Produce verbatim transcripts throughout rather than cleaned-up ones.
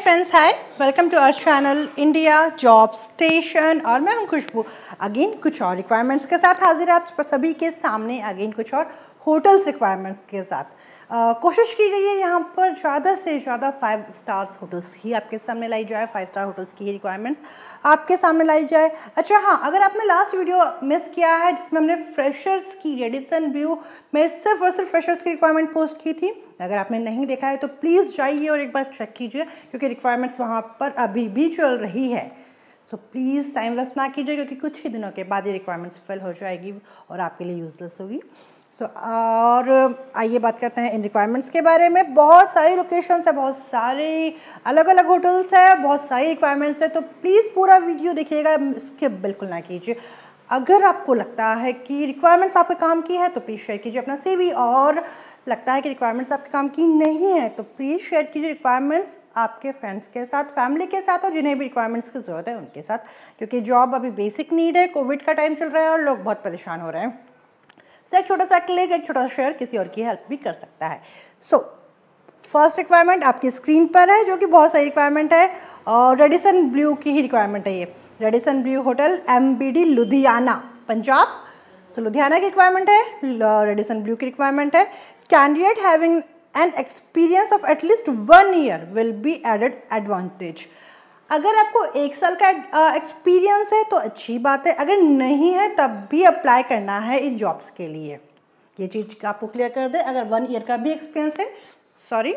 Friends, hi, welcome to our channel India job station. और मैं हूं खुशबू। अगेन कुछ और रिक्वायरमेंट्स के साथ हाजिर है आप सभी के सामने। अगेन कुछ और होटल्स रिक्वायरमेंट्स के साथ uh, कोशिश की गई है यहाँ पर ज़्यादा से ज़्यादा फाइव स्टार्स होटल्स ही आपके सामने लाई जाए, फाइव स्टार होटल्स की ही रिक्वायरमेंट्स आपके सामने लाई जाए। अच्छा हाँ, अगर आपने लास्ट वीडियो मिस किया है जिसमें हमने फ्रेशर्स की रेडिसन ब्लू में सिर्फ और सिर्फ फ्रेशर्स की रिक्वायरमेंट पोस्ट की थी, अगर आपने नहीं देखा है तो प्लीज़ जाइए और एक बार चेक कीजिए, क्योंकि रिक्वायरमेंट्स वहाँ पर अभी भी चल रही है। सो प्लीज़ टाइम वेस्ट ना कीजिए, क्योंकि कुछ ही दिनों के बाद ये रिक्वायरमेंट्स फिल हो जाएगी और आपके लिए यूजलेस होगी। सो so, और आइए बात करते हैं इन रिक्वायरमेंट्स के बारे में। बहुत सारी लोकेशंस है, बहुत सारे अलग अलग होटल्स है, बहुत सारी रिक्वायरमेंट्स है, तो प्लीज़ पूरा वीडियो देखिएगा, स्किप बिल्कुल ना कीजिए। अगर आपको लगता है कि रिक्वायरमेंट्स आपके काम की है तो प्लीज़ शेयर कीजिए अपना सीवी, और लगता है कि रिक्वायरमेंट्स आपके काम की नहीं है तो प्लीज़ शेयर कीजिए रिक्वायरमेंट्स आपके फ्रेंड्स के साथ, फैमिली के साथ, और जिन्हें भी रिक्वायरमेंट्स की ज़रूरत है उनके साथ, क्योंकि जॉब अभी बेसिक नीड है। कोविड का टाइम चल रहा है और लोग बहुत परेशान हो रहे हैं। सो so, एक छोटा सा क्लिक, एक छोटा सा शेयर किसी और की हेल्प भी कर सकता है। सो फर्स्ट रिक्वायरमेंट आपकी स्क्रीन पर है, जो कि बहुत सारी रिक्वायरमेंट है, और रेडिसन ब्लू की ही रिक्वायरमेंट है। ये Radisson Blu hotel M B D Ludhiana Punjab, तो लुधियाना की रिक्वायरमेंट है, रेडिसन ब्लू की रिक्वायरमेंट है। Candidate having an experience of at least one year will be added advantage. अगर आपको एक साल का एक्सपीरियंस है तो अच्छी बात है, अगर नहीं है तब भी अप्लाई करना है इन जॉब्स के लिए। ये चीज़ आपको क्लियर कर दे, अगर वन ईयर का भी एक्सपीरियंस है सॉरी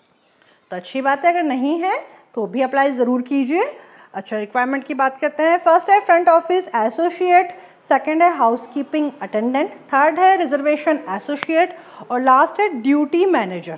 तो अच्छी बात है, अगर नहीं है तो भी अप्लाई ज़रूर कीजिए। अच्छा, रिक्वायरमेंट की बात करते हैं। फर्स्ट है फ्रंट ऑफिस एसोसिएट, सेकंड है हाउसकीपिंग अटेंडेंट, थर्ड है रिजर्वेशन एसोसिएट, और लास्ट है ड्यूटी मैनेजर।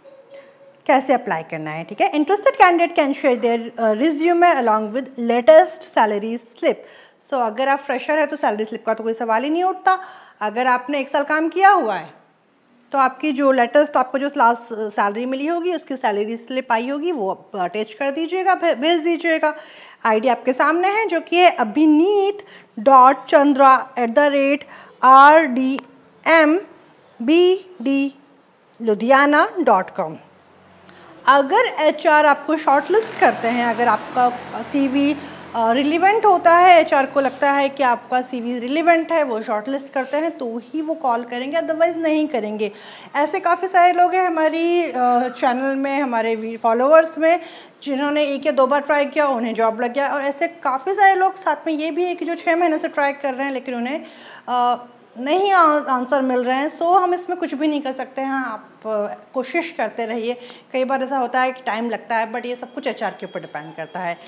कैसे अप्लाई करना है, ठीक है। Interested candidate can share their resume along with latest salary slip. So अगर आप फ्रेशर है तो सैलरी स्लिप का तो कोई सवाल ही नहीं उठता। अगर आपने एक साल काम किया हुआ है तो आपकी जो लेटेस्ट आपको जो लास्ट सैलरी मिली होगी उसकी सैलरी स्लिप आई होगी वो अटैच कर दीजिएगा, भेज दीजिएगा। आईडी आपके सामने है, जो कि है Abhineet dot Chandra at the rate R D M B D Ludhiana dot com. अगर एचआर आपको शॉर्टलिस्ट करते हैं, अगर आपका सीवी रिलीवेंट होता है, एचआर को लगता है कि आपका सीवी रिलीवेंट है, वो शॉर्टलिस्ट करते हैं तो ही वो कॉल करेंगे, अदरवाइज़ नहीं करेंगे। ऐसे काफ़ी सारे लोग हैं हमारी चैनल में, हमारे फॉलोअर्स में, जिन्होंने एक या दो बार ट्राई किया, उन्हें जॉब लग गया। और ऐसे काफ़ी सारे लोग साथ में ये भी है कि जो छः महीने से ट्राई कर रहे हैं लेकिन उन्हें आ, नहीं आंसर मिल रहे हैं। सो हम इसमें कुछ भी नहीं कर सकते हैं, आप कोशिश करते रहिए। कई बार ऐसा होता है कि टाइम लगता है, बट ये सब कुछ एचआर के ऊपर डिपेंड करता है।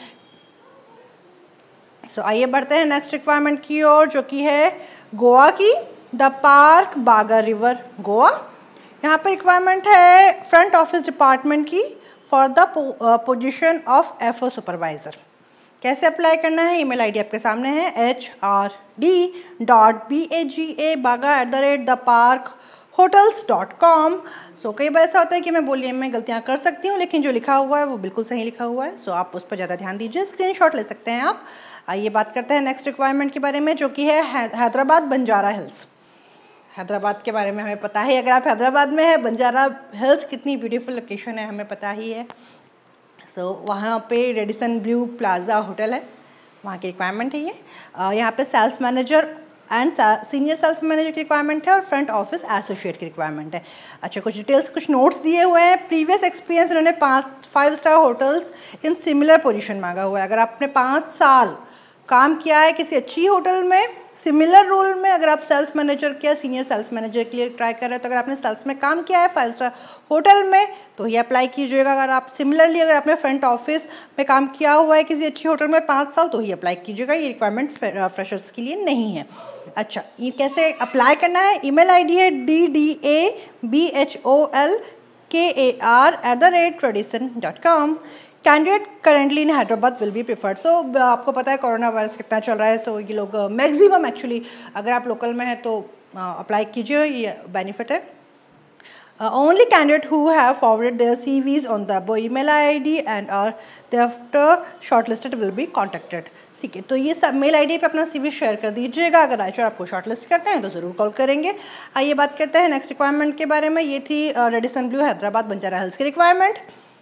सो so, आइए बढ़ते हैं नेक्स्ट रिक्वायरमेंट की ओर, जो कि है गोवा की, The Park Baga river Goa. यहाँ पर रिक्वायरमेंट है फ्रंट ऑफिस डिपार्टमेंट की for the position of F O supervisor. कैसे अप्लाई करना है, ईमेल आईडी आपके सामने है, H R D dot B A G A Baga at the rate The Park hotels dot com. So कई बार ऐसा होता है कि मैं बोलिए मैं गलतियाँ कर सकती हूँ, लेकिन जो लिखा हुआ है वो बिल्कुल सही लिखा हुआ है। सो so, आप उस पर ज़्यादा ध्यान दीजिए, स्क्रीनशॉट ले सकते हैं आप। आइए बात करते हैं नेक्स्ट रिक्वायरमेंट के बारे में, जो कि है हैदराबाद बंजारा हिल्स। हैदराबाद के बारे में हमें पता है, अगर आप हैदराबाद में है, बंजारा हिल्स कितनी ब्यूटीफुल लोकेशन है हमें पता ही है। सो so, वहाँ पे रेडिसन ब्लू प्लाजा होटल है, वहाँ की रिक्वायरमेंट है ये। uh, यहाँ पे sales manager and senior sales manager की रिक्वायरमेंट है, और फ्रंट ऑफिस एसोसिएट की रिक्वायरमेंट है। अच्छा, कुछ डिटेल्स, कुछ नोट्स दिए हुए हैं। प्रीवियस एक्सपीरियंस इन्होंने पाँच five star hotels in similar position मांगा हुआ है। अगर आपने पाँच साल काम किया है किसी अच्छी होटल में, सिमिलर रोल में, अगर आप सेल्स मैनेजर या सीनियर सेल्स मैनेजर के लिए ट्राई कर रहे हैं, तो अगर आपने सेल्स में काम किया है फाइव स्टार होटल में तो ये अप्लाई कीजिएगा। अगर आप सिमिलरली अगर आपने फ्रंट ऑफिस में काम किया हुआ है किसी अच्छी होटल में पाँच साल तो ही अप्लाई कीजिएगा। ये रिक्वायरमेंट फ्रेशर्स के लिए नहीं है। अच्छा, ये कैसे अप्लाई करना है, ईमेल आईडी है D D A B H O L K A R at the rate Radisson dot com. Candidate currently in Hyderabad will be preferred. So आपको पता है कोरोना वायरस कितना चल रहा है, सो so, ये लोग मैक्सिमम एक्चुअली अगर आप लोकल में हैं तो अप्लाई uh, कीजिए, ये बेनिफिट है। Only candidate who have forwarded their CVs on the above email ID and are thereafter shortlisted will be contacted. ठीक है, तो ये सब मेल आईडी पे अपना सीवी शेयर कर दीजिएगा। अगर एचआर आपको शॉर्टलिस्ट करते हैं तो ज़रूर कॉल करेंगे। आइए बात करते हैं नेक्स्ट रिक्वायरमेंट के बारे में। ये थी Radisson Blu Hyderabad Banjara Hills की रिक्वायरमेंट।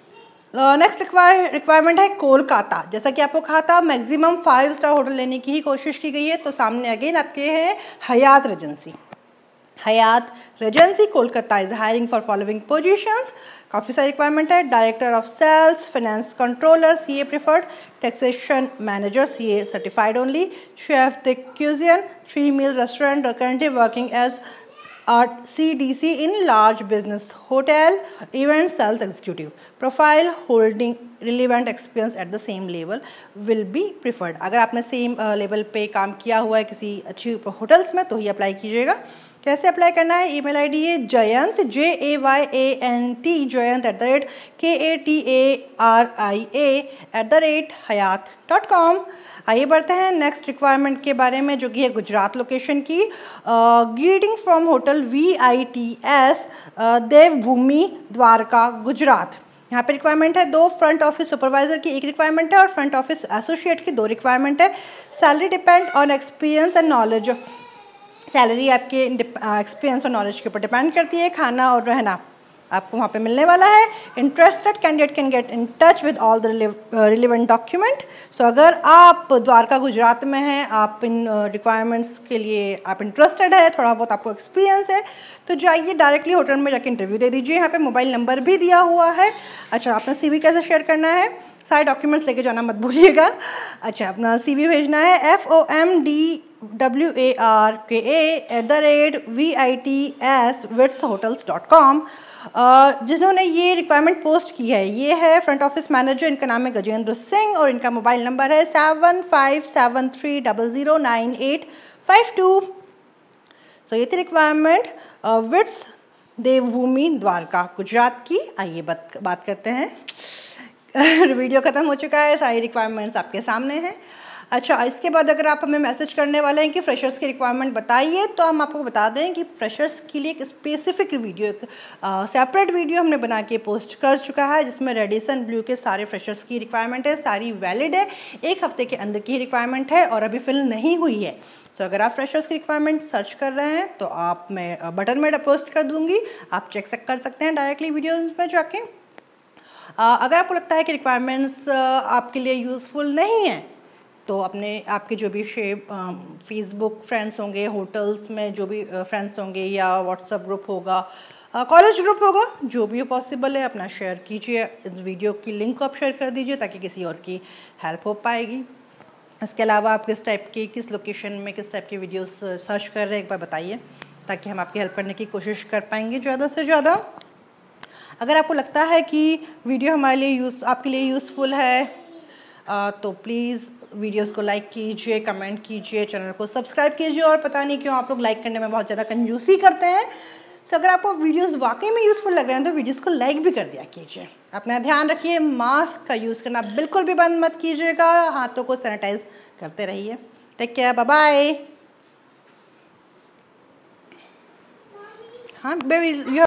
नेक्स्ट रिक्वायरमेंट है कोलकाता। जैसा कि आपको कहा था मैक्सिमम फाइव स्टार होटल लेने की ही कोशिश की गई है, तो सामने अगेन आपके हैं Hyatt Regency. Hyatt Regency Kolkata is hiring for following positions. काफ़ी सारी रिक्वायरमेंट है। Director of sales, finance controller C A preferred, taxation manager C A certified only, chef de cuisine, three meal restaurant, currently working as at C D C in large business hotel, event sales executive. Profile holding relevant experience at the same level will be preferred. अगर आपने same level पे काम किया हुआ है किसी अच्छी hotels में तो ही अप्लाई कीजिएगा। कैसे अप्लाई करना है? ईमेल आईडी है Jayant J A Y A N T Jayant at the rate K A T A R I A at the rate Hyatt dot com. आइए बढ़ते हैं नेक्स्ट रिक्वायरमेंट के बारे में, जो कि है गुजरात लोकेशन की। Greeting from hotel V I T S Devbhumi Dwarka Gujarat. यहाँ पे रिक्वायरमेंट है दो, फ्रंट ऑफिस सुपरवाइजर की एक रिक्वायरमेंट है और फ्रंट ऑफिस एसोसिएट की दो रिक्वायरमेंट है। Salary depend on experience and knowledge. Salary आपके एक्सपीरियंस और नॉलेज के ऊपर डिपेंड करती है। खाना और रहना आपको वहाँ पे मिलने वाला है। Interested candidate can get in touch with all the relevant document. So अगर आप द्वारका गुजरात में हैं, आप इन रिक्वायरमेंट्स uh, के लिए आप इंटरेस्टेड है, थोड़ा बहुत आपको एक्सपीरियंस है, तो जाइए डायरेक्टली होटल में जाके इंटरव्यू दे दीजिए। यहाँ पे मोबाइल नंबर भी दिया हुआ है। अच्छा, अपना सीवी कैसे शेयर करना है? सारे डॉक्यूमेंट्स लेके जाना मत भूलिएगा। अच्छा, अपना सीवी भेजना है F O M D W A R K A at the rate V I T S VITS hotels dot com. जिन्होंने ये रिक्वायरमेंट पोस्ट की है ये है फ्रंट ऑफिस मैनेजर, इनका नाम है गजेंद्र सिंह और इनका मोबाइल नंबर है seven five seven three double zero nine eight five two. So ये थी रिक्वायरमेंट विट्स देवभूमि द्वारका गुजरात की। आइए बात बात करते हैं। वीडियो ख़त्म हो चुका है, सारी रिक्वायरमेंट्स आपके सामने हैं। अच्छा, इसके बाद अगर आप हमें मैसेज करने वाले हैं कि फ्रेशर्स की रिक्वायरमेंट बताइए, तो हम आपको बता दें कि फ्रेशर्स के लिए एक स्पेसिफिक वीडियो, एक सेपरेट वीडियो हमने बना के पोस्ट कर चुका है, जिसमें रेडिसन ब्लू के सारे फ्रेशर्स की रिक्वायरमेंट है, सारी वैलिड है, एक हफ्ते के अंदर की रिक्वायरमेंट है और अभी फिल नहीं हुई है। सो so, अगर आप फ्रेशर्स की रिक्वायरमेंट सर्च कर रहे हैं तो आप मैं बटन में पोस्ट कर दूँगी, आप चेक कर सकते हैं डायरेक्टली वीडियोज़ में जाके। अगर आपको लगता है कि रिक्वायरमेंट्स आपके लिए यूज़फुल नहीं है तो अपने आपके जो भी शेप फेसबुक फ्रेंड्स होंगे, होटल्स में जो भी फ्रेंड्स होंगे या व्हाट्सएप ग्रुप होगा, कॉलेज ग्रुप होगा, जो भी पॉसिबल है अपना शेयर कीजिए। इस वीडियो की लिंक को आप शेयर कर दीजिए ताकि किसी और की हेल्प हो पाएगी। इसके अलावा आप किस टाइप की, किस लोकेशन में किस टाइप की वीडियोस सर्च कर रहे हैं एक बार बताइए, ताकि हम आपकी हेल्प करने की कोशिश कर पाएंगे ज़्यादा से ज़्यादा। अगर आपको लगता है कि वीडियो हमारे लिए यूज़ आपके लिए यूज़फुल है तो प्लीज़ वीडियोस को लाइक कीजिए, कमेंट कीजिए, चैनल को सब्सक्राइब कीजिए। और पता नहीं क्यों आप लोग लाइक करने में बहुत ज़्यादा कंजूसी करते हैं। सो अगर आपको वीडियोस वाकई में यूज़फुल लग रहे हैं तो वीडियोस को लाइक भी कर दिया कीजिए। अपना ध्यान रखिए, मास्क का यूज़ करना बिल्कुल भी बंद मत कीजिएगा, हाथों को सैनिटाइज करते रहिए। Take care, bye bye. हाँ बेबी।